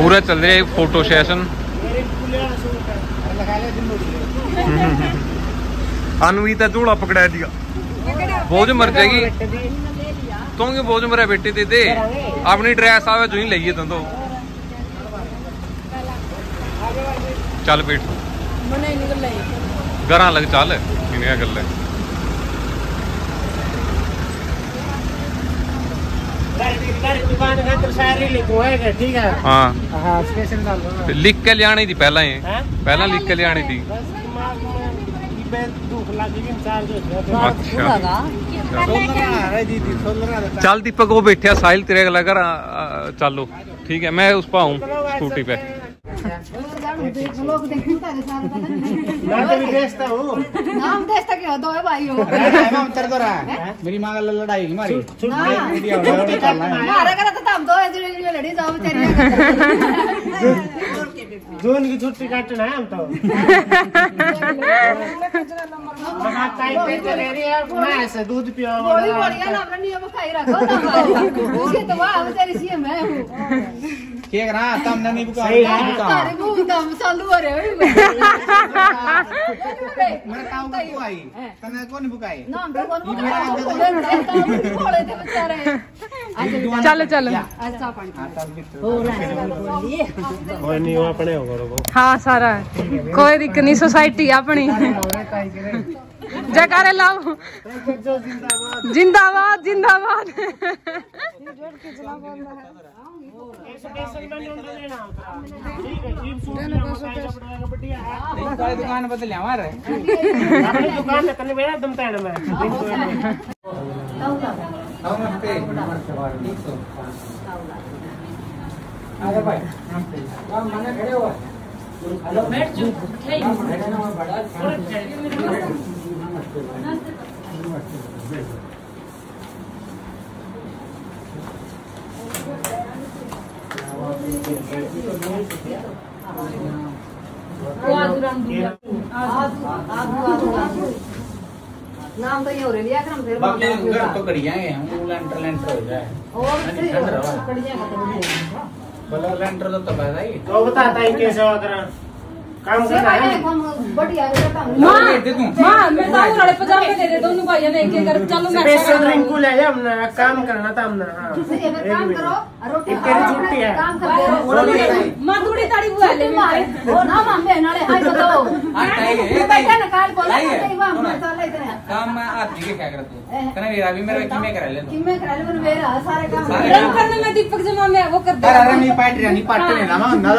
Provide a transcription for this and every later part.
पूरा चल रहा है फोटो सेशन। अनवीता झोला पकड़ा दिया, बोझ मर जाएगी तो बोझ मरा बेटे दे अपनी ड्रेस आवे जो ही लीए तुम तो चल पेट घर लग चल इन्हें गल है। हाँ लिख के लियानी थी पहला ही, पहला लिख के लियानी थी। अच्छा चल दीपक वो बैठे साहिल तेरे गला कर चलो ठीक है मैं उस पर आऊँ स्कूटी पे। मेरी माँ लड़ाई हमारी जून की छुट्टी काटना है हम तो दूध पियो तम नहीं चलो चलो हाँ सारा कोई दिक्कत नहीं सोसाइटी अपनी जयकारे लाओ जिंदाबाद जिंदाबाद। दुकान बदल हमारे दुकान नाम तो ये हो रही है हम फिर घर तो बढ़िया है हम लेंटर लेंटर हो जाए और बढ़िया बोलो लेंटर तो तब है तो बताता है कैसे हुआ करा काम कर रहा है बढ़िया काम मां मैं तो उड़े पजामे दे दे दोनों भाइयों ने एक एक कर चलो मैं स्पेशल ड्रिंक को ले जा हमने काम करना था हमने। हां काम करो रोटी तेरी छुट्टी है काम कर दे मां थोड़ी ताड़ी बुआ ले ओ ना मम्मी नाले हाय बताओ बेटा ना काल बोला नहीं वाह मैं तो ले इतने काम मैं आज के क्या करते तने मेरा भी मेरा किमे करा ले मेरा सारे काम करने में दीपक जमा में वो कर दे अरे नहीं पाट लेना मैं ना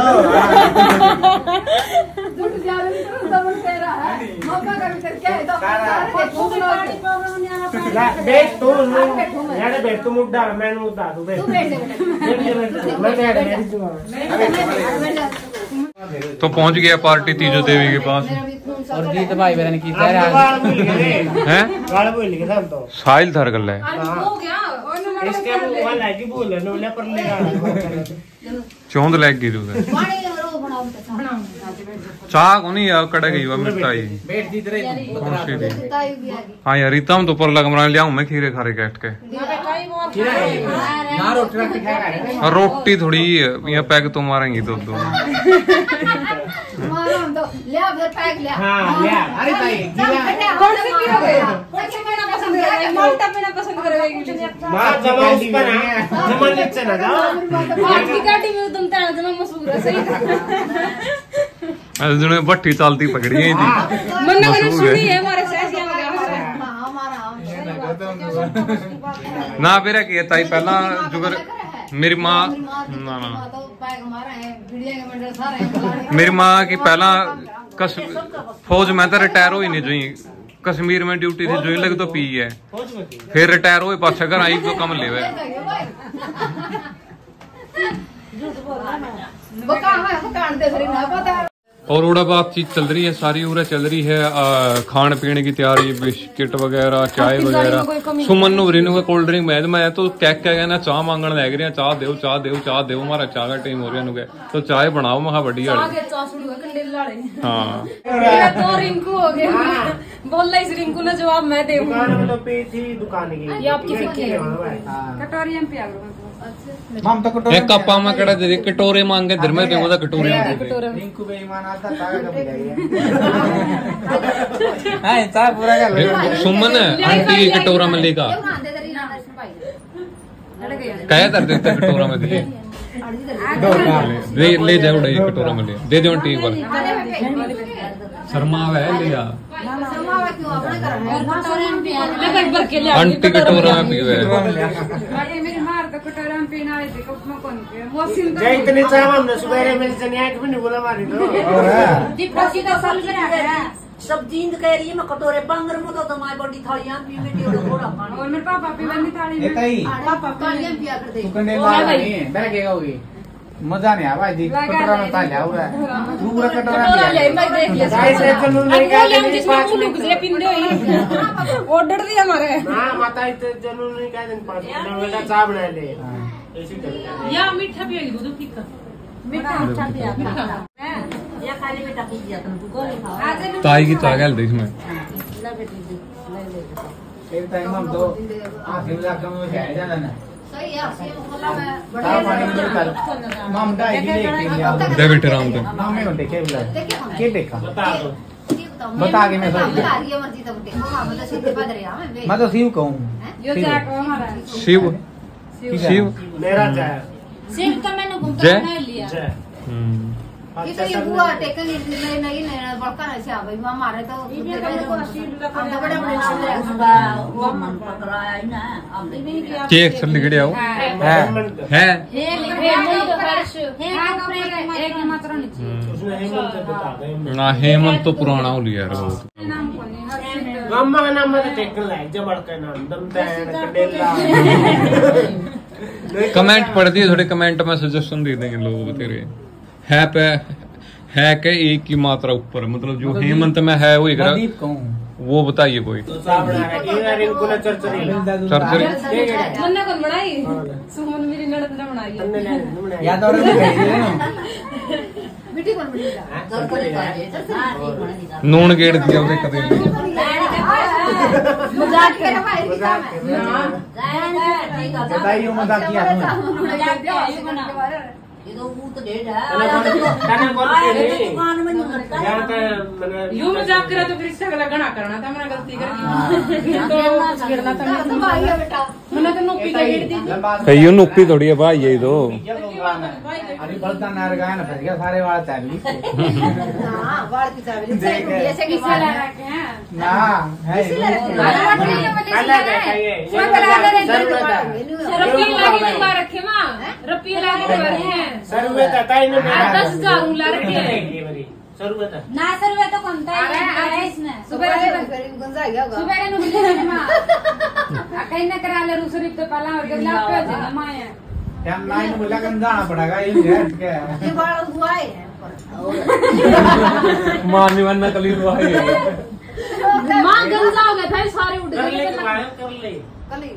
झूठ जा रही तो दमन कह रहा है मम्मा का भी क्या है तो बेट तो यार बेट तो मुद्दा मैं मुद्दा तू बेट मैं तो पहुंच गया पार्टी तीजो देवी के पास और जीत भाई बहन की हैं गाल बोल के हम तो साहिल थर गल है हो गया इसके वो लागी बोल नोले पर लेगा चौंद लग गई तू चाह को नहीं यार कड़े गई मिठाई बैठ जीत रही हाँ यार रीतम तो पर लग लियाऊं मैं खीरे खारे कैट के ना रोटी खाएगा रोटी थोड़ी यहाँ पैक तो मारेंगी दो दो हां ले अरे भाई कौन सी पियोगे पीना पसंद करोगे माल्टा पीना पसंद करोगे मां जमा उस पर जमा नीचे ना जाओ आज की गाड़ी में तुम ताना जमा मशहूर है सही जिन्होंने भट्टी चलती पकड़ी है मैंने सुनी है हमारे सहसिया वगैरह ना मेरा की ताई पहला जुगर मेरी माँ ना ना मेरी माँ की पहला फौज में तो रिटायर हुई नहीं जोई कश्मीर में ड्यूटी थी जोई लग तो पी है फिर रिटायर हुए पाछा घर आई तो कम ले और उड़ा बातचीत चल रही है सारी उड़ा चल रही है खान पीने की तैयारी बिस्किट वगैरह चाय वगैरह सुमन नु कोल्ड ड्रिंक मैं तो क्या कहना चाह मांगन लग रहे हैं चाह दो चाह दो चाह दो हमारा चाह का टाइम हो रहा है तो चाय बनाओ महा बड़ी हाँ रिंकू हो गया बोल रही इस रिंकू ने जवाब मैं दूंगा दुकान की ये आपकी फिक्की है कटोरी में पिया करो मम तो कटोरे एक कप्पा में कड़ा दे कटोरे मांगे धर में पे कटोरे रिंकू बेईमान आता तागा कभी गई हां चा पूरा कर सुमन आंटी की कटोरा में लेगा क्या कर देते कटोरा में दे ले जाओ ये कटोरा में ले दे दो आंटी पर शर्मा है लिया आंटी कटोरा में पीवे इतनी चाह हमने सुबह में से नहीं भी नहीं बोला मारी सब जींद कह रही है मैं कटोरे बांगर में तो माय बॉडी थालियां पी में टेढ़ो थोड़ा पानी और मेरे पापा पीवनी थाली में एताई पापा थालियां पिया करते तू कंडे मार नहीं बैठेगा होगी मजा नहीं आवा जी कटोरा में तालिया हो रहा है पूरा कटोरा ले मैं देख लिया साइड से चलो नहीं हम जिसमें फूल गुजरे पिंदे ही ऑर्डर दिया हमारे हां माता इतने चलो नहीं कह दिन 5 मिनट बेटा चाय बना ले ऐसी कर या मीठा पिएगी दूध फीका मीठा पिया या खाली बेटा पी दिया तुम गोली खाओ ताई की चाय गल दे इसमें ले बेटी ले एक टाइम हम तो आखिर लाख में जाए जाना ना सही है आपसे मतलब मैं बड़ा पानी में कर मम डाई की लेके लिया दे बेटे राम दे मम में देखे बुला के देखा बता दो बता के मैं सोच बता रही है मर्जी तो बेटे को मतलब सीधे पद रहा मैं तो शिव कहूं यो जा को हमारा शिव शिव मेरा चाय सिर्फ तो मैंने घूमता नहीं लिया जय ये तो ये बुआ टेकन नहीं नहीं बड़का ऐसे आ भाई हमारे तो हम तो बड़े बड़े नाम ले वो मन पकड़ाया ही ना हमने भी किया केक चल गड़े आओ है एक मात्र नीचे उसने हेमंत से बता दे ना हेमंत तो पुराना हो लिया यार बहुत नाम कोनी हर्षित मम्मा का नाम मुझे टेकन लाइक जब बड़का नाम दमतैन कंडेला कमेंट पढ़ दिए थोड़े कमेंट में सजेशन दे देंगे लोग तेरे है पे है के एक की मात्रा ऊपर मतलब जो हेमंत में है वो एक प्रदीप कहूं वो बताइए कोई तो चाय बना रहा है रिंकू ने चरचरी चरचरी मन्ना कौन बनाई सुमन मेरी ननद ने बनाई है याद और बेटी कौन बनेगा चरचरी हां ठीक बनेगा नून गेड़ दिया उसे कदे मजाक कर भाई बताइए मजाक किया ये तो वो तो डेढ़ है खाना कौन के दुकान में नहीं करता यहां पे मैंने यूं मजाक करा तो फिर इससे अगला गणा करना था मैंने गलती कर दी तो गिरना था तो भाई है बेटा मैंने तो नोपी दे दी कईयों नुप्पी थोड़ी है भाई ये तो अरे बलता नार गाय ना फंस गया सारे वाल चाबी हां वाल की चाबी जैसे कि किसे ला रखे हैं ना है रपिया लागे दरबार रखे मां रपिया लागे दरबार हैं सर्वे का ताई ने 10,000 ला रखे हैं सर्वे का ना सर्वे तो कोणता है इसने सुबह गंजा गया होगा सुबह ने मिले मां कहीं न करा ले रूसरी पे पाला और गला पे जना माया क्या नाइन बोला कन जाना पड़ेगा ये है क्या ये बड़ा हुआ है मानी वरना कली हुआ है मां गंजा हो गया था सारे उड़ गए कर ले कली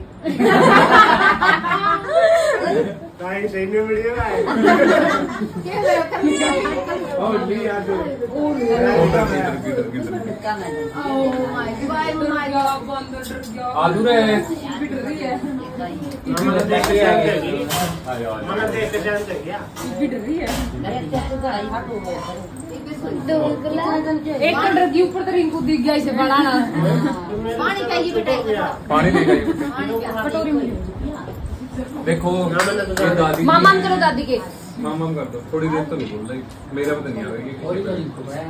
ताई सही में वीडियो है के मेरा कली और भी याद ओ माय गॉड बंद डर गया आधुरे पिट रही है मैंने देख लिया मैंने देख के जान गया पिट रही है एक कंडर के ऊपर तो रिंकू दिख गया इसे बड़ा ना पानी चाहिए बेटा पानी लेगा कटोरी में देखो ये दादी मामा करो दादी के मामा कर दो थोड़ी देर तो नहीं बोल रही मेरा पता नहीं आएगी और तो लिखो है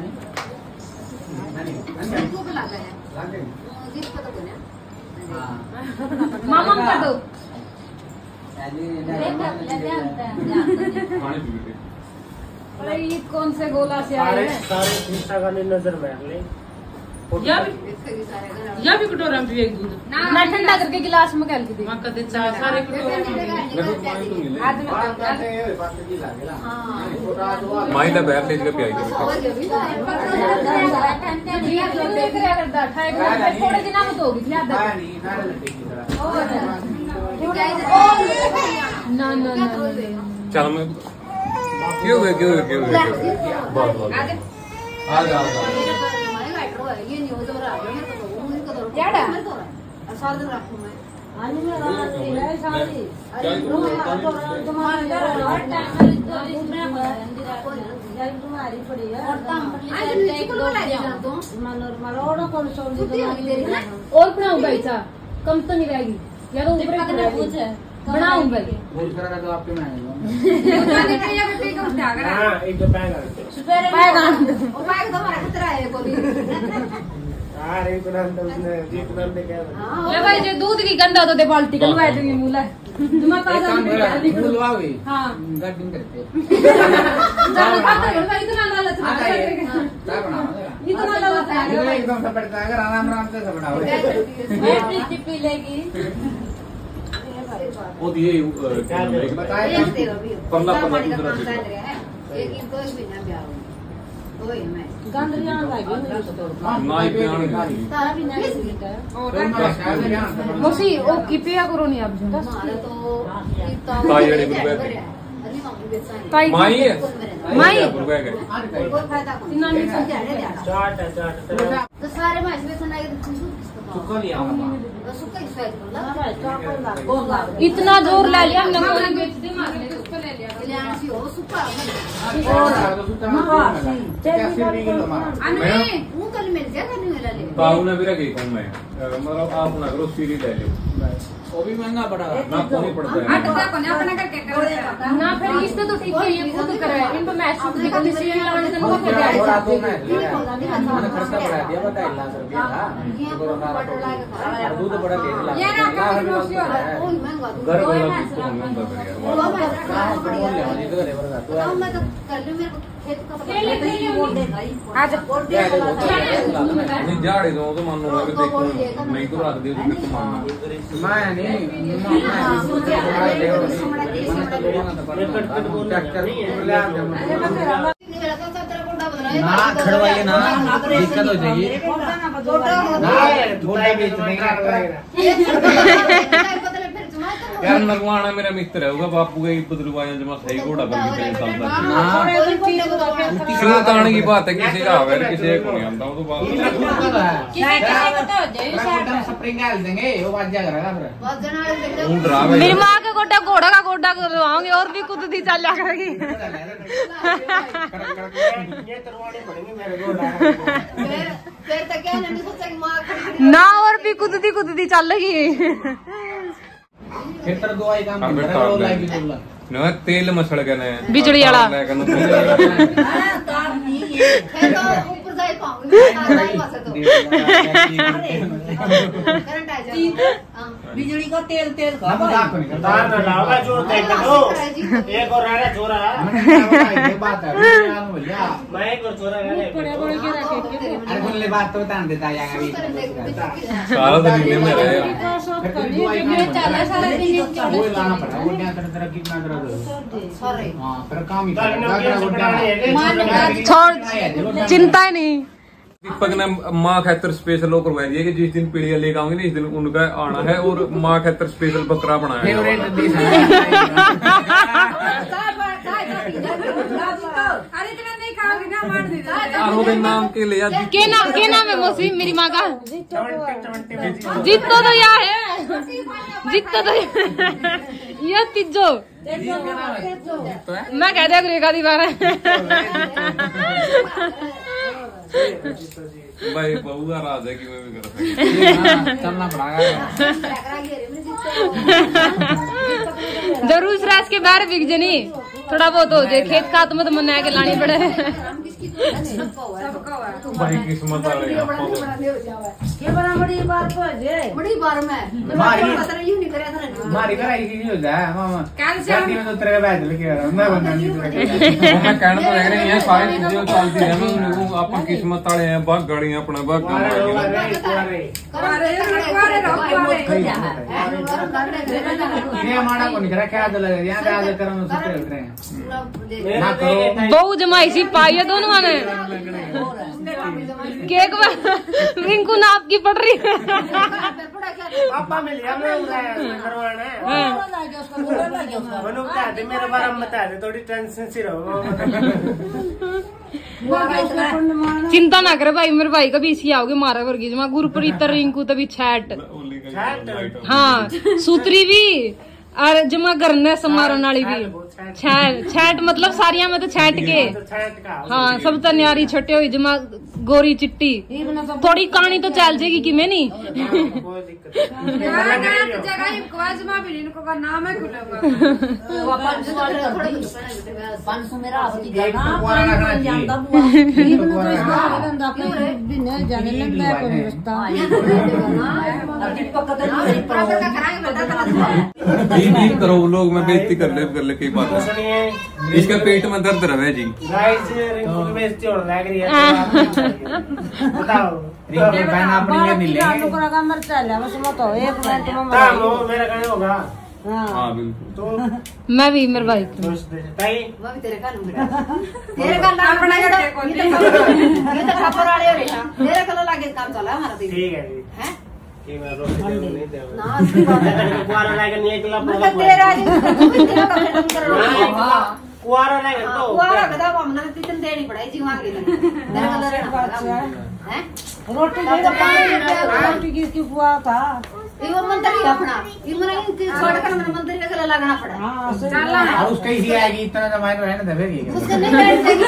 को लगा है जिस पता को ना मामा कर दो पानी पी के अरे ये कौन से गोला से आए हैं सारे इंस्टाग्राम में नजर मार ले या भी कटोरा में पिए दूध ना ठंडा करके गिलास में डाल के दे मां कदे चाय सारे कटोरे में आज में माई दा बैर ले के पियाई थोड़े दिन में तो होगी ना ना ना चल मैं क्यों बहुत बहुत आ जा ये न्यूज़ हो रहा है तो उनको तो क्या डा साल रखूं मैं और बनाऊं भाई चा कम तो नहीं रहेगी या तो ऊपर बनाऊं भाई बोल करेगा तो आपके में आएगा हाँ एक दो पैग ले भाई जो दूध की गंदा तो दे बाल्टी का लगा दूंगी मूला हाँ इतना लालच एकदम से पड़ता है आराम आराम से बनाओ पी लेगी वो दिए बताए परला परला मौसी ओ किपिया करो नहीं आप माई है माई सारे इतना जोर ले लिया हमने कोई बेच दी मार ले उसको ले लिया बाबू ने भी रखी कौन मैं मतलब आप ना करो सीरी ले लो वो भी महंगा पड़ा ना कौन ही पड़ता है ना फिर इससे तो ठीक है ये खुद करे इनको मैच छूट दी कोई सीरी लगाने तो वो क्या थोड़ा तो मैंने खर्चा बढ़ा दिया बता 1 लाख रुपया था दूध बड़ा लेट लगा घर वाला तो हम कर नहीं झाड़े दो तो मान लो देखो नहीं तो रख दियो तो मानना मैं नहीं ना खड़वाइए ना दिक्कत हो जाएगी यार नगवाना मेरा मित्र है होगा बापू का बदलवाया जमा सही घोड़ा बन के क्यों ताने की बात है किसी का आवे किसी को नहीं आता वो तो बात स्प्रिंग डाल देंगे वो बात जा करेगा फिर मेरी माँ के गोटा घोड़ा का गोटा करवाऊंगी और भी कुछ दी चल करेगी ना और भी कुछ दी चल रही खेतर दवाई काम न तेल मसड़ के ने बिजली वाला बिजली का तेल एक और रहा छोरा बात है मैं एक और छोरा अरे बात तो बता देता है सारा दिन में रहे वो लाना पड़ा वो क्या तरह कितना हाँ फिर काम ही छोड़ चिंता ही नहीं दीपक ने माँ खातर स्पेशल वो करवाई दिया कि जिस दिन पीढ़ियां लेकर आऊंगी ना इस दिन उनका आना है और माँ खातर स्पेशल बकरा बनाया नाम के लिए के नाम है मौसी मेरी माँ का जितो तो यह है जितो तो यह तिजो मैं कह दिया रेखा दीवार भाई बहू का राज है कि मैं भी कर चलना पड़ेगा जरूर राज के बाहर बिक जनी थोड़ा बहुत हो जाए खेत खात में तो मना के लानी पड़े भाई किस्मत वाले बड़ी बार में मारी कराई नहीं हो जाए मामा गाड़ी में तो तेरे बैठ लेके आ रहा मैं बंदा नहीं मैं कहना तो लग रही है सारी चीजें चलती है अपन किस्मत वाले हैं बाग गाड़ी अपना बाग हमारा कौन करा क्या तो लग यहाँ क्या कर रहे हैं बहु जमाई सी पाई है दोनों ने केक रिंकू नाप की पड़ रही है पापा मिल गया मैं करवाना है मेरे बारे में बता दे थोड़ी टेंशन सी रहो चिंता ना करे भाई मेरे भाई का भी इसी आओगे मारा वर्गीज में गुरप्रीत रिंकू तभी छठ हाँ सूत्री भी और जमा गरने समारोह वाली भी छैट मतलब सारिया में तो छैट के हाँ सब तो न्यारी छटे हुई जमा गोरी चिट्टी थोड़ी कहानी तो चल जाएगी कि मैं नहीं करो लोग मैं बेइज्जती कर ले कई बात इसका पेट में दर्द रहे जी बताओ मेरा कहना होगा हाँ बिल्कुल मैं भी मेरे भाई तेरे का लागे काम चला हमारा ठीक है कि मैं रोटी नहीं दे ना असली बात है कुआरा लागे नहीं एक लप कुआरा लागे तो कुआरा कदा हमने तितन देनी पड़ाई जी वहां के तेरे का रहना हैं रोटी किसकी कुआ था ये मंदिर ही अपना ये मने छोड़ कर मेरा मंदिर के गले लगना पड़ा हां और उसके ही आएगी इतना जमाई तो रहने देगी उसके नहीं बैठेगी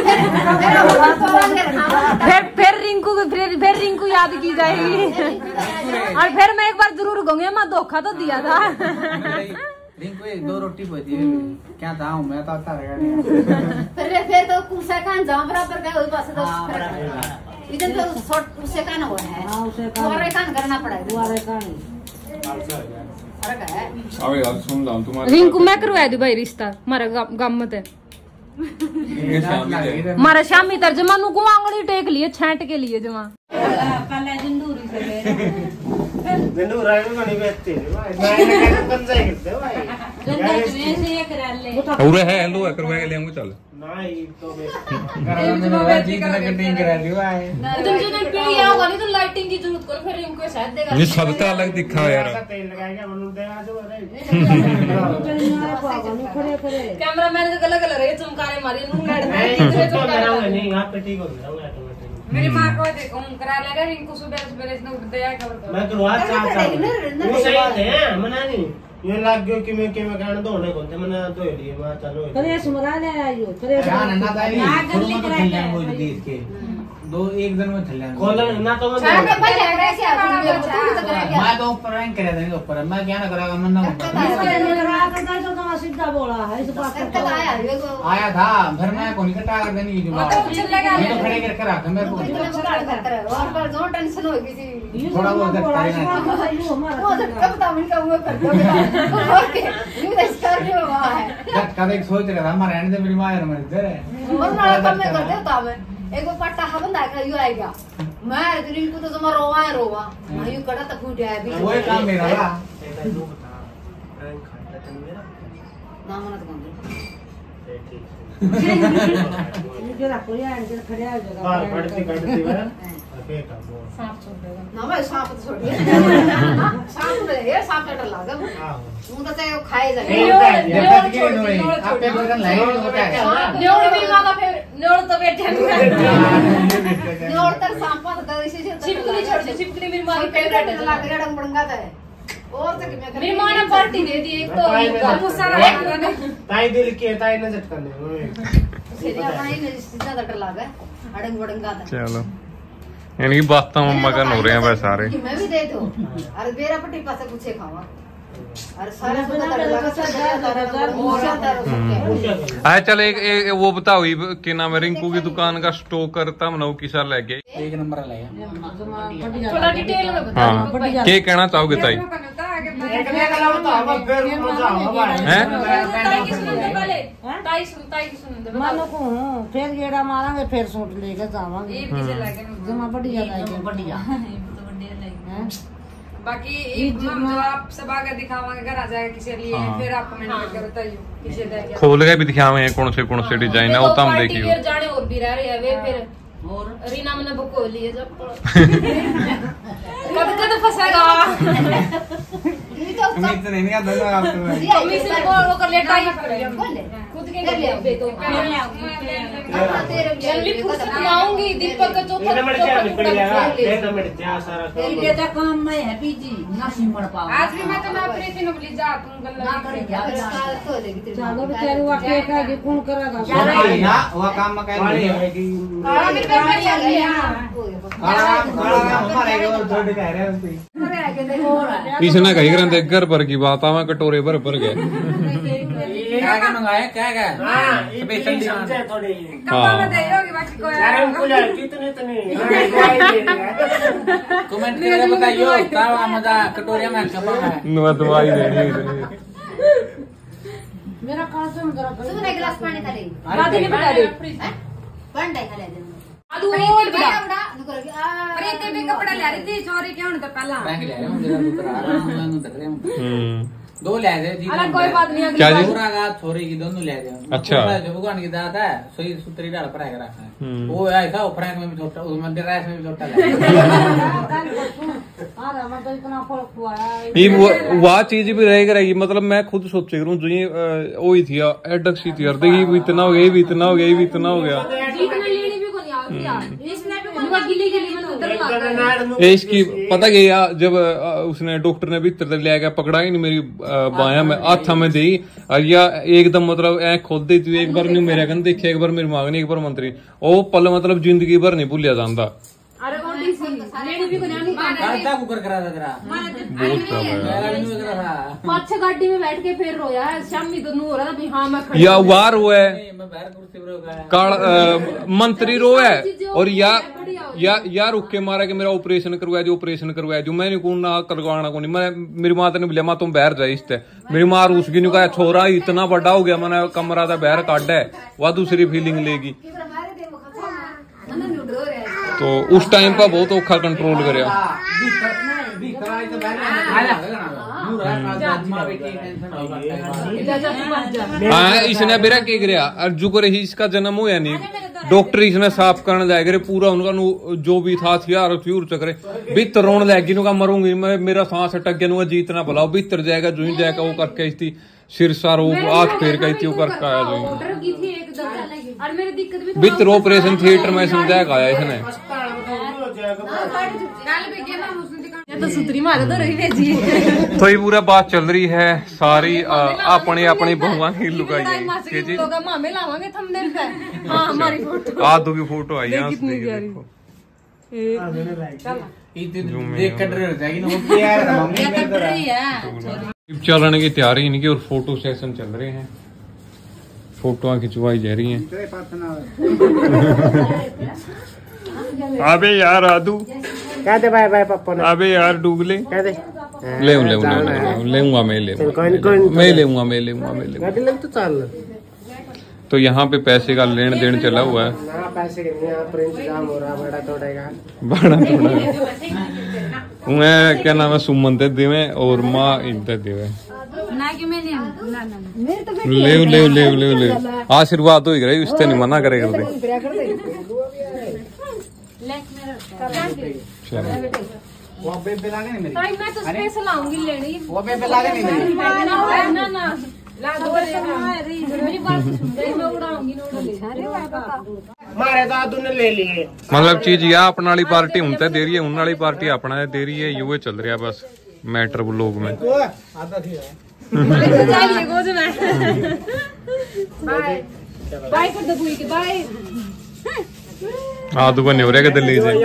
फिर रिंकू याद की जाएगी और फिर मैं एक बार जरूर कहूंगी मैं धोखा तो दिया था रिंकू एक दो रोटी बची क्या था मैं तो अच्छा रहेगा फिर तो कुसा कान जाम बराबर गए वही पास तो इधर तो शॉर्ट उसे कान हुआ है हां उसे कान करना पड़ेगा दुआरे कान फर्क है अबे यार सुन ला तुम्हारे रिंकू मैं करवा दूं भाई रिश्ता हमारा गांव में ये शामी है हमारा शामी तर्जमा नु को आंगली टेक लिए छांट के लिए जमा पहले जिंदूरी से ले जिंदूर राय में नहीं बेचते भाई मैं कंजा ही करते भाई जिंदूर में से ये करा ले और है हेलो करवा के लेंगे चल नहीं तो मैं जी इतना कटिंग करा ली भाई तुम जो नहीं पिया होगा नहीं तो लाइटिंग की जरूरत कर फिर इनको शायद देगा ये सबका अलग दिखा यार तेल लगाएगा बनू देगा जो अरे कैमरामैन का गला गला रे चमकारे मारी नु नहीं यहां पे ठीक हो गया मेरी मां को देखो करा लेगा रिंकू सुबह सुबह इसने उठ दिया खबर मैं करवा चाहता वो सही है मना नहीं ये लाग गयो कि मैं कहना धोने कोते मैंने धो लिए मैं चलो करे सुमरा ले आयो करे ना दाई शुरू में तो खेलने वो देश के दो एक दिन में खेलने खोल ना तो मैं तो ऊपर रैंक करे देंगे ऊपर मैं क्या ना करेगा मन ना सीधा बोला है इस बात आया था घर में कोनी कटा कर देनी जो मैं तो खड़े करके रखा मेरे को और पर जो टेंशन हो गई थी थोड़ा बहुत वो झटका बता मैं कहूंगा कर दो ओके यू स्टार जो हुआ है झटका देख सोच रहा था हमारे रहने दे मेरी मां यार मर दे और ना कम में करते होता मैं एक पट्टा हवन दाखा यू आएगा मैं रिंकू तो जमा रोवा मैं यू कड़ा तक फूट आया बीच वो काम मेरा था ना मत कर ये रखो यार इधर खड़े आ जाओ हां बढ़ती है ना मैं सांप छोड़ दिया सांप में ये सांप डर लगा हां वो तो चाहे खाए जाए आप पे बगन लाइन होता है न्योड़ भी मांगा फिर न्योड़ तो बैठे न्योड़ तक सांप तो इसे छिपकली छोड़ दे छिपकली मेरी मां की फेवरेट है लग रहा डंग बड़ंगा है और तो क्या मेरी मां ने पार्टी दे दी एक तो सारा ताई दिल के ताई ने झटका दे सीधा अपना ही सीधा डर लगा अड़ंग बड़ंगा था चलो इनकी बातें मम्मा का हो रहे हैं वैसे सारे मैं भी दे दो अरे मेरा पट्टी पासे पूछे खावा अरे सारा आए चल एक वो बताओ कि नाम है रिंकू की दुकान का स्टॉक करता हम की साल लेके एक नंबर लाया थोड़ा डिटेल में बता हाँ क्या कहना चाहोगे ताई मानो को फिर गेड़ा मारांगे फिर सूट लेके जावांगे जमा बढ़िया बढ़िया बाकी जो आप सब आगे दिखावांगे घर आ जाएगा किसी लिए फिर आप कमेंट करके बताइए किसे देगा खोल के भी दिखावे कौन से डिजाइन है वो तो हम देखियो जाने और भी रह रहे हैं वे फिर और रीना मैंने बुक हो लिए जब कद फंसेगा उम्मीद तो नहीं आता था आप कमीशन वो कर ले टाइप कर खुद के कर ले तो जल्दी फुर्सत में आऊंगी। दीपक का चौथा काम में है बीजी ना सिमड़ पाओ। आज भी मैं तो ना ऑपरेशन बोली जा तुम गल्ला चलो बेचारे वो के का के कौन करेगा ना वो काम में क्या हमारे इसने कही करते घर पर की बात आवा कटोरे भर भर गए। क्या मंगाया क्या क्या कमेंट करके बताइयो क्या मजा कटोरिया में दवाई देनी मेरा कौन सा करा सुन एक गिलास पानी डाले दादी ने बता दे पानी डाल खा ले आलू और बड़ा अरे ते भी कपड़ा ले रही थी चोरी क्यों तो पहला बैंक ले रहे हूं जरा उतर आ रहा हूं उतर रहे हूं दो ले दे जी अरे कोई बात नहीं क्या जी? पूरा का छोरी की दोनों ले दे। अच्छा। जो भगवान की दात है सोई सूत्री डाल फ्राई करा है वो ऐसा फ्राई में भी छोटा उस मंदिर राइस में भी छोटा ले ये वह चीज भी रहेगी। मतलब मैं खुद सोचे करूँ जो ये वही थी एडक्स थी यार देखी भी इतना हो गया ये भी इतना हो गया ये भी इतना हो गया। इसकी पता क्या जब उसने डॉक्टर ने भी लिया गया पकड़ा ही नहीं मेरी बाया में हाथा में दी या एकदम मतलब ऐ खोल दी थी एक बार नहीं मेरे कन देखे एक बार मेरी मांग नहीं एक बार मंत्री ओ पल मतलब जिंदगी भर नहीं भूलिया जाता। अच्छा गाड़ी में बैठ के फिर रोया शामी दोनों हो रहा था हाँ मैं या वार हुआ है मंत्री रो है और या रुक के मारा कि मेरा ऑपरेशन करवाया जो मैंने कौन ना करवाना को नहीं मैं मेरी माता ने बोलिया मां तुम बाहर जाए इससे मेरी मां रूस की कहा छोरा इतना बड़ा हो गया मैंने कमरा था बाहर काटा है वह दूसरी फीलिंग लेगी। तो उस टाइम पर बहुत औखा कंट्रोल करया। हाँ इसने बेरा के गया अर्जू को रही इसका जन्म हो या नहीं डॉक्टर इसने साफ करने जाए करे पूरा उनका जो भी था हथियार चक्रे भीतर रोन लगी नुका मरूंगी मैं मेरा सांस अटक गया जीतना भला भीतर जाएगा जो ही जाएगा वो करके इसकी सिर सारो आग फेर गई थी वो करके आया जो भीतर ऑपरेशन थिएटर में समझाया आया इसने तो सुतरी मारे तो रही भेजी तो ये पूरा बात चल रही है सारी अपनी अपनी बहुआ की लुकाई जी मामे लावांगे थंबनेल पे हाँ हमारी फोटो आदू की फोटो आई है कितनी प्यारी चलने की तैयारी इनकी और फोटो सेशन चल रहे हैं फोटो खिंचवाई जा रही हैं। अबे यार आदू कहते बाय बाय पापा ने अबे यार डूगले कहते लेऊंगा मैं तो चल। तो यहाँ पे पैसे का लेन देन चला हुआ है ना पैसे यहाँ पर इंतजाम हो रहा बड़ा थोड़ा मैं क्या नाम है सुमन दे दिवे और माँ इधर दिवे ले आशीर्वाद हो गया उससे नहीं मना करे करते। वो बेबे लागे नहीं मेरी मैं तो स्पेशल आऊंगी लेनी वो बेबे लागे नहीं मेरी ना मेरी बात मैं उड़ाऊंगी मारे दादू ने ले लिए मतलब चीज या अपना वाली पार्टी उनसे दे रही है उन वाली पार्टी अपना दे रही है यूए चल रहा बस मैटर लोग में आधा थी बाय कर दो बुई के बाय आदू बने हो रहे दिल्ली से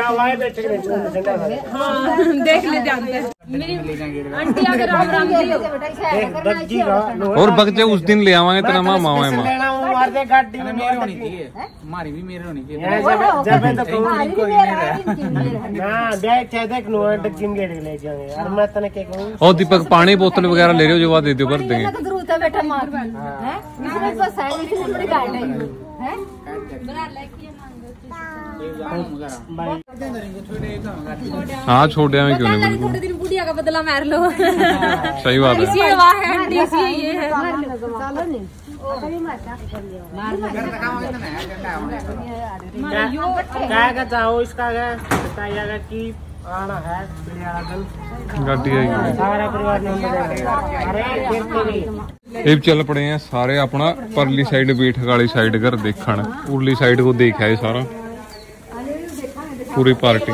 देख ले जानते मेरी आंटी अगर राम राम जी और बगचे उस दिन ले आवांगे तेरा मामा है मां मारते गाड़ी में मेरी होनी थी हमारी भी मेरी होनी थी जब तो कोई ना देख देख नो डकिम गेट ले जाएंगे और मैं तने के कहूं और दीपक पानी बोतल वगैरह ले रहे हो जो बात दे दो भर देंगे जरूरत है बेटा मार है इसमें बस है इतनी बड़ी गाड़ी है बना लाइक हाँ छोड़े में क्यों नहीं बिल्कुल थोड़े दिन बुढ़िया का बदला मार लो सही बात है ये है क्या चाहो इसका बताइएगा कि आना है पिलियाला दिन गाड़ी आई सारा परिवार ने अरे ਇਹ ਚੱਲ ਪੜੇ ਆ ਸਾਰੇ ਆਪਣਾ ਪਰਲੀ ਸਾਈਡ ਬੈਠਕ ਵਾਲੀ ਸਾਈਡ ਘਰ ਦੇਖਣ ਉਰਲੀ ਸਾਈਡ ਕੋ ਦੇਖਿਆ ਇਹ ਸਾਰਾ ਪੂਰੀ ਪਾਰਟੀ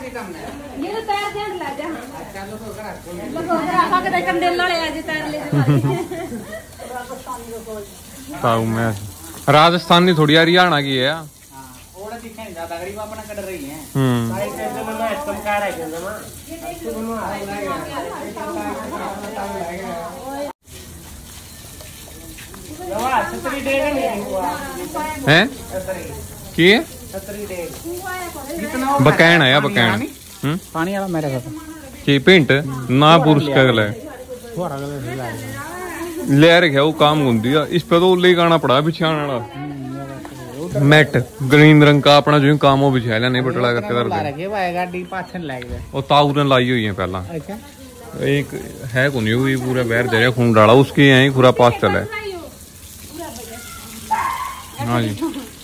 ताऊ मैं राजस्थानी थोड़ी हरियाणा की है हैं की है बकैन है बकैन पानी वाला मेरे की पिंट ना पुरुष का गला ले रखे वो काम होती है इस पे तो ले गाना पड़ा बिछाने वाला मैट ग्रीन रंग का अपना जो काम हो बिछाया नहीं बटला करके और ताऊ ने लाई हुई है पहला एक है कौन हुई पूरा बैर दे रहा खून डाला उसके यहीं पूरा पास चला है हाँ जी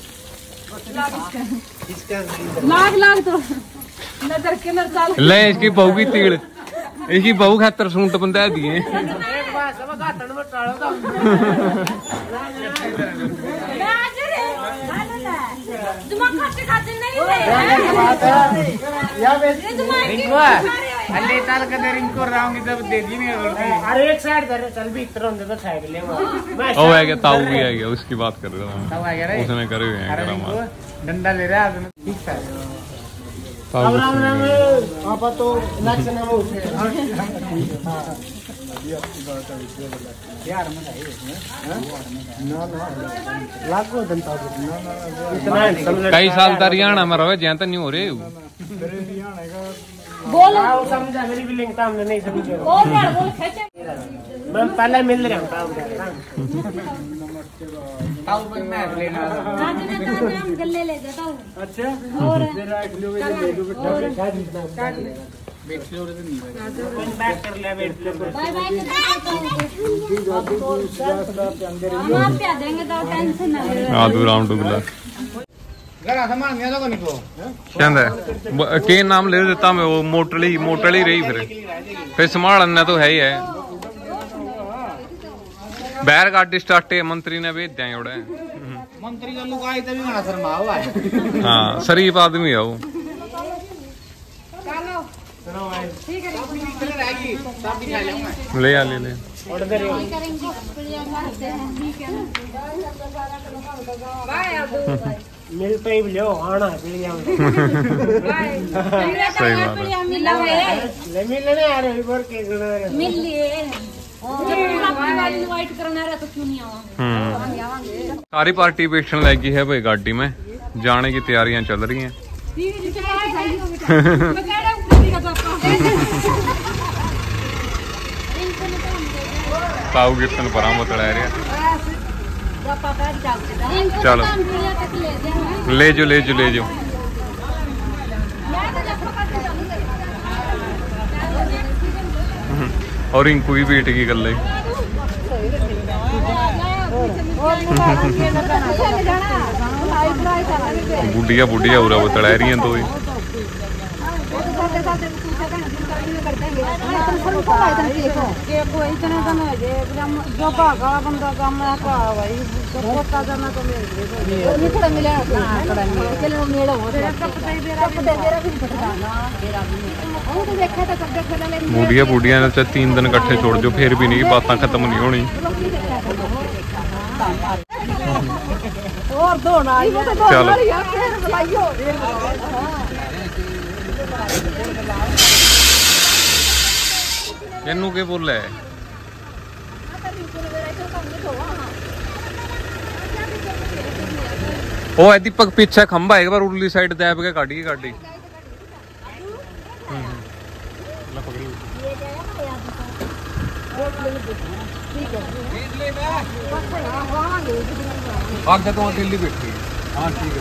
लाग तो नजर के नर चाल ले इसकी बहू की तीड़ इसकी बहू खातर सूट बंदा दिए अरे एक साइड कर चल भी इतना होंगे तो साइड ले ओ है क्या ताऊ भी है क्या उसकी बात कर रहा हूँ उसने करे हुए हैं डंडा ले रहा है अब राम राम आप तो इलेक्शन में उठे यार मत आई ना लागो जनता इतना कई साल तक हरियाणा में रहे जहाँ तक नहीं हो रहे बोल समझा मेरी भी लिंक हमने नहीं समझे बोल खींचे मैं पहले मिल रहा हूँ ताऊ में मैं लेना गले ले जाता हूँ अच्छा और बैक कर ले बैठ ले बाय बाय हम पे देंगे तो टेंशन ना ले आदू राउंड टुगला घरा सामान नहीं तो निको कहंदा के नाम ले देता मैं वो मोटली रही फिर संभालना तो है ही है बैर गाड़ी स्टार्ट मंत्री ने भेज दिया उड़े मंत्री का लुक आई तभी बड़ा शर्मा हुआ है हाँ शरीफ आदमी है वो ठीक है सब दिखा लूंगा ले आ ले ऑर्डर मिल पे ही लो आना पिलिया सही बात है ले मिलने आ रहे इधर के मिल लिए इनवाइट करना रहा तो क्यों नहीं आवा सारी पार्टी बैठने लगी है भाई गाड़ी में जाने की तैयारियां चल रही हैं ताऊ कीर्तन पर चला रहे चलो ले जाओ और इनको भी बेटे की गल बुढ़िया उरा वो तड़ा रही हैं तो बुढ़िया ने 3 दिन इकट्ठे छोड़ दो फिर भी नहीं बातें खत्म नहीं होनी चलो इनू के बोले ओ दीपक पीछे खंबा एक बार उरली साइड दैप के गाड़ी आगे तो दिल्ली बैठी हाँ ठीक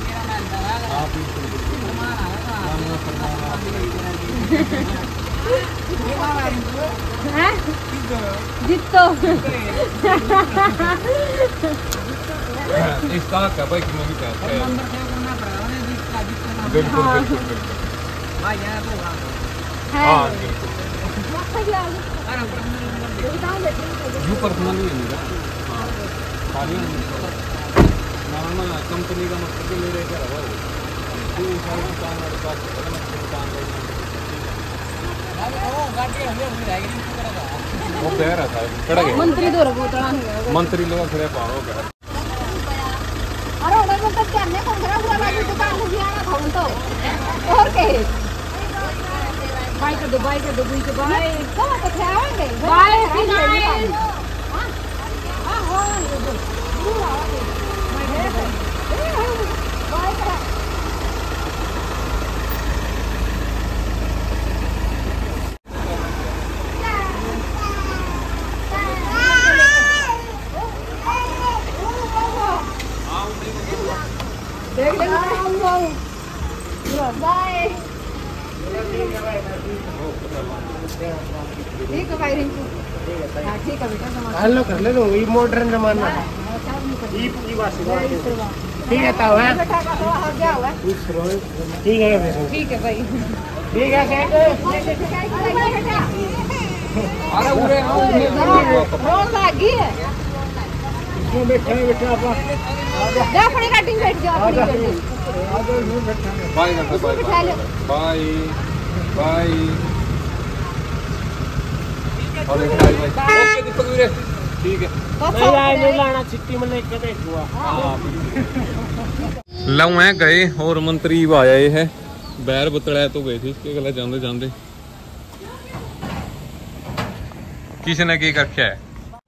है जितो इसका क्या भाई कि मैं भी चाहता है बिल्कुल हाँ यू पर्सनली है मेरा। हाँ सारी कंपनी का मतलब मेरे क्या रहा सारी दुकान वाले पास दुकान वो कह रहा था कड़ा गया मंत्री लोग फिर पाओ क्या अरे उधर मतलब करने को खरा हुआ बाकी दुकान में आना भवन तो और के बाय कर दो बुई के बाय तो खाएंगे बाय हां हो बाय कर देख ले बाय ठीक है भाई रिंकू हां ठीक है बेटा हेलो कर ले ये मॉडर्न जमाना है ई बात ठीक है ताऊ है बेटा का हो गया हुआ ठीक है ठीक है भाई ठीक है बेटा अरे उरे रोज लगी है इसमें बैठे अपना जा अपनी कटिंग बैठ जाओ अपनी कटिंग बाय बाय बाय और एक बाय ओके दीपक वीरे ठीक है नहीं लाना छिट्टी में लेके देखूंगा लव है गए और मंत्री आया है बैर बतड़ा तो गए थे इसके गला जाते जाते किसी ने की रखा है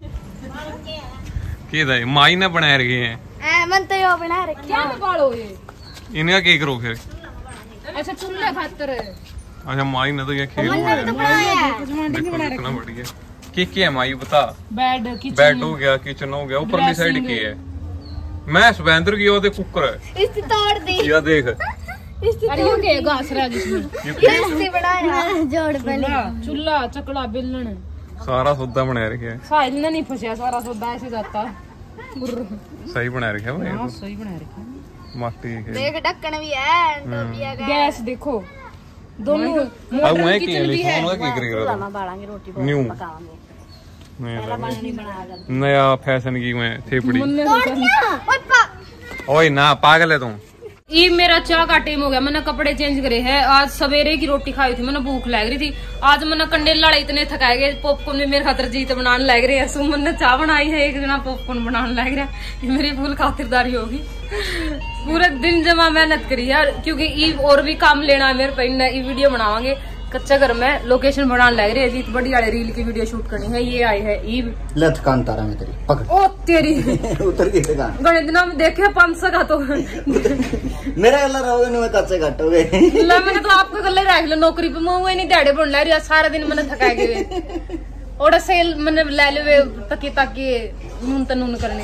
कि माई ने बना रखे हैं मन तो यो बना रखे क्या निकालो ये इनका की करो फिर अच्छा चूल्हे खातर अच्छा माई ने तो ये खेल बनाया कितना बढ़िया क्या है माई बता बेड किचन बेड हो गया किचन हो गया ऊपर की साइड की है मैं सुबेंद्र की और कुकर है इसकी तोड़ दी या देख अरे ये क्या घास रहा जिसमें इसकी बनाया जोड़ बनी चूल्हा चकला बेलन सारा सौदा बना रखे है साइज ने नहीं फंसा सारा सौदा ऐसे जाता सही बना रखे है हाँ सही बना रखा माटी के देख ढक्कन भी है टोपिया का गैस देखो दोनों अब मॉडर्न मैं किचन भी है की करेगा बाड़ांगे रोटी न्यू पकावांगे नहीं नया फैशन की मैं थेपड़ी ओए ओए ना पागल है तुम ये मेरा चाय का टाइम हो गया मैंने कपड़े चेंज करे हैं आज सवेरे की रोटी खाई थी मैंने भूख लग रही थी आज मैंने कंडेला इतने थकाए गए पॉपकॉर्न में मेरे खातर जीत बनाने लग रहे हैं सुमन ने चाय बनाई है एक जना पॉपकॉर्न बनाने लग रहा है ये मेरी फुल खातिरदारी होगी पूरे दिन जमा मेहनत करी है क्योंकि ईव और भी काम लेना है मेरे पे वीडियो बनावांगे कच्चा घर में लोकेशन बनाने लग रहे हैं जीत बड़ी वाले रील की वीडियो शूट करनी है ये आई है ईव लत कान तारा में तेरी पकड़ ओ तेरी उतर गई दुकान गणित दिनों में देखे 500 का तो मेरा गला रहोगे ना मैं कच्चे घटोगे मैंने तो आपको गले रख लो नौकरी पे मुंह नहीं दिहाड़े बन ला रही सारा दिन मैंने थकाए गए और सेल मैंने ले ले तकी ताकि नून तनून करने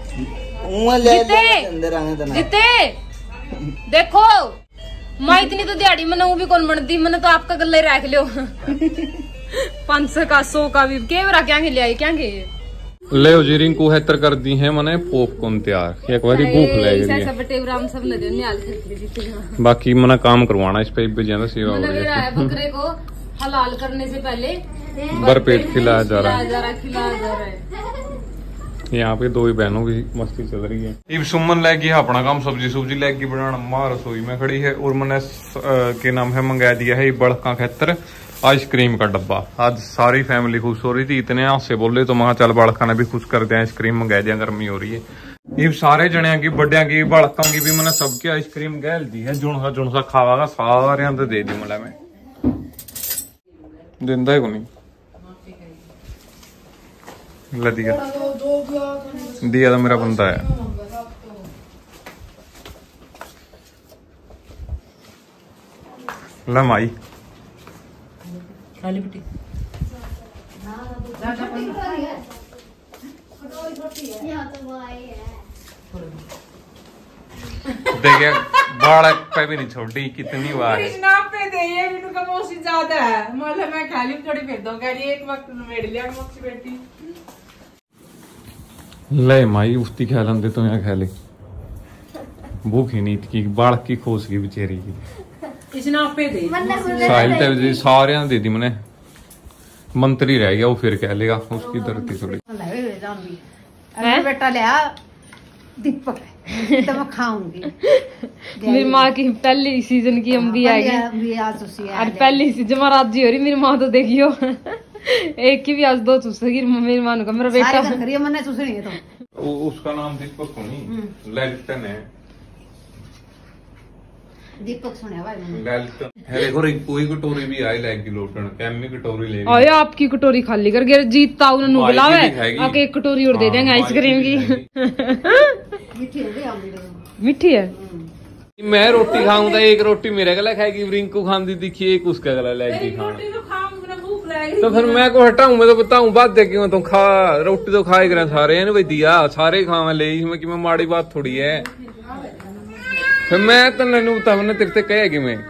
जीते देखो मैं इतनी तो दिहाड़ी मैंने वो भी कौन बनती मैंने तो आपका गले रख लो 500 का 100 का भी के क्या लिया क्या ले जीरिंग को हेतर कर दी है मैंने पॉपकॉर्न तैयार एक बारी भूख लग गई है बाकी मैंने काम करवाना इस पे भी ज्यादा सेवा हो रही है बकरे को हलाल करने से पहले भरपेट खिलाया जा रहा है यहाँ पे दो ही बहनों की मस्ती चल रही है इब सुमन लगी है अपना काम सब्जी सुब्जी लगी बनाना मां रसोई में खड़ी है और मैंने के नाम है मंगा दिया है बड़का खेतर आइसक्रीम का डब्बा आज सारी फैमिली खुश हो रही थी इतने हाथ से बोले तो मैं चल बड़का ने भी खुश कर दिया आइसक्रीम मंगा दिया गर्मी हो रही है इब सारे जणिया की बड़िया की बड़का की भी मैंने सबकी आइसक्रीम गैल दी है जुनसा खावागा सारे अंदर दे दी मैं दिंदा है को नहीं दिया तो मेरा बंदा है लमाई देखिए बालक पे भी नहीं छोड़ी कितनी बार पे दे ये बिनु का मौसी ज्यादा है मतलब मैं खाली थोड़ी भेज दूंगा एक वक्त मेरे लिए मौसी बेटी ले माई उस्ती खा लेंदे तो यहाँ खा ले भूख ही नहीं थी बालक की खोस की बेचारी की इसने आपे दे साहिल ते जी सारे दे दी मैंने मंत्री रह गया वो फिर कह लेगा उसकी धरती थोड़ी अरे बेटा लिया दीपक तो मैं खाऊंगी मेरी माँ की पहली सीजन की हम भी आएगी और पहली सीजन राजी हो रही मेरी माँ तो देखियो एक की भी आज दो चूसेगी मेरी माँ का मेरा बेटा मैंने चूसनी है तो उसका नाम दीपक नहीं ललितन है दीपक सुने भाई ललितन है देखो कोई कटोरी भी आई लाएगी लोटन कैमी कटोरी ले ओए आपकी कटोरी खाली कर गया जीतता उन्होंने बुलावे आके एक कटोरी और दे देंगे आइसक्रीम की मीठी है मैं रोटी खाऊंगा एक रोटी मेरे गला खाएगी रिंकू खांदी दिखी एक उसका गला लाएगी खाना तो फिर मैं को हटाऊं मैं तो बताऊं बात दे क्यों तुम खा रोटी तो खाए करें सारे ने भाई दिया सारे खावा ले कि मैं माड़ी बात थोड़ी है फिर मैं तो नैनू बता मैंने तेरे से कहे कि मैं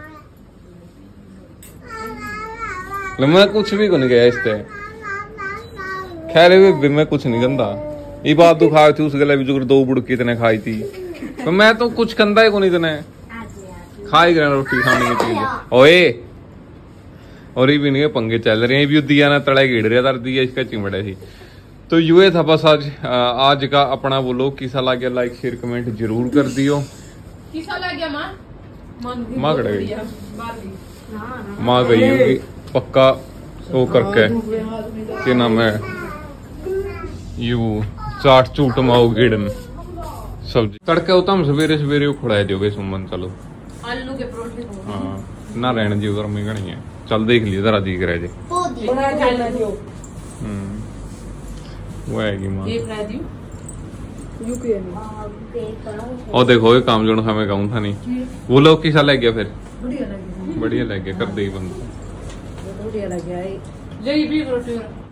कुछ भी को नहीं गया इससे खैर मैं कुछ नहीं गंदा ये बात तो खाई थी उस गला भी जो 2 बुड़की इतने खाई थी तो मैं तो कुछ कंधा ही को नहीं इतने खाई गया रोटी खाने की चीज ओए और ये भी नहीं पंगे चल रहे हैं भी दिया ना तड़ा गिड़ रहा दर्द दिया इसका चिमड़ा थी तो ये था बस आज का अपना वो लोग किसा ला गया लाइक शेयर कमेंट जरूर कर दियो किसा लग गया माँ कट गई माँ गई होगी पक्का वो करके क्या नाम है यू चाट चूट माओ गिड़न सब्जी तड़के होता हम सवेरे सवेरे खुड़ा दोगे सुमन चलो आलू के परोठे हाँ ना रहने दियो गर्मी घनी है चल देख लियो जरा दिख रहे जी वो आएगी माँ और देखो ये काम जो हमें कहूँ था नहीं वो लोग किसा लग गया फिर बढ़िया लग गया कर दे बंद बढ़िया लग गया